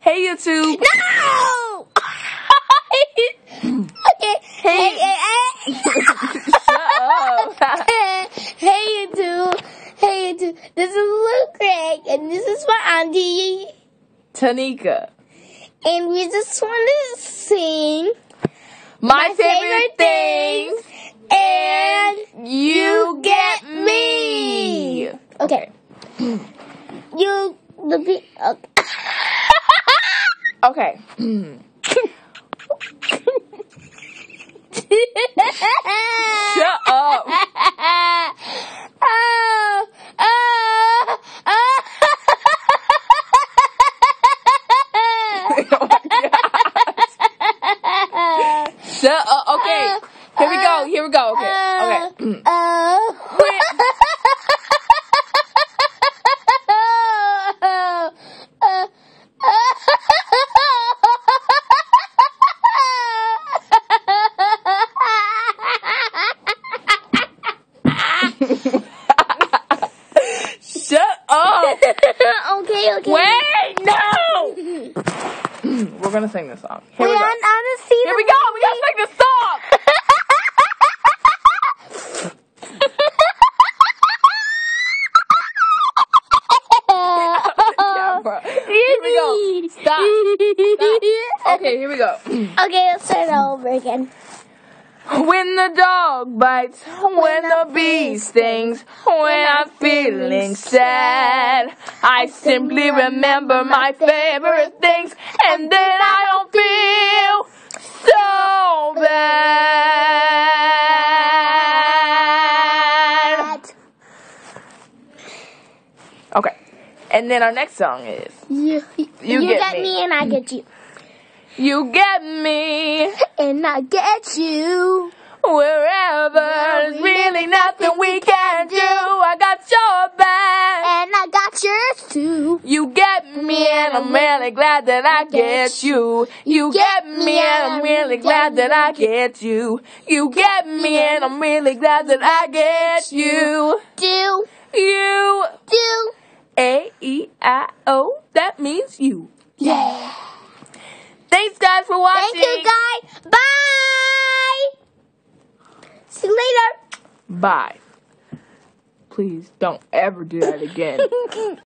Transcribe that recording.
Hey YouTube. No! Okay. Hey. Shut up. Hey YouTube. This is Luke Craig, and this is my auntie. Tanika. And we just want to sing My favorite things. and You get me. Okay. You the beat. Okay. Shut up. Shut up. Okay. Here we go. Okay. Shut up. Okay. Wait, no. We're gonna sing this song. Here we go. Here We gotta sing this song. Camera. Here we go. Stop. Okay, here we go. Okay, let's start all over again. When the dog bites, when the bee stings, when I'm feeling sad, I simply remember my favorite things, and then I don't feel so bad. Okay, and then our next song is You get me and I get you. You Get Me. And I get you. Wherever, there's really nothing we can do. I got your back. And I got yours too. You get me, and I'm really glad that I get you. You get me, and I'm really glad that I get you. You get me, and I'm really glad that I get you. Do. You. Do. A-E-I-O. That means you. Yeah. Thanks, guys, for watching. Thank you, guys. Bye. See you later. Bye. Please don't ever do that again.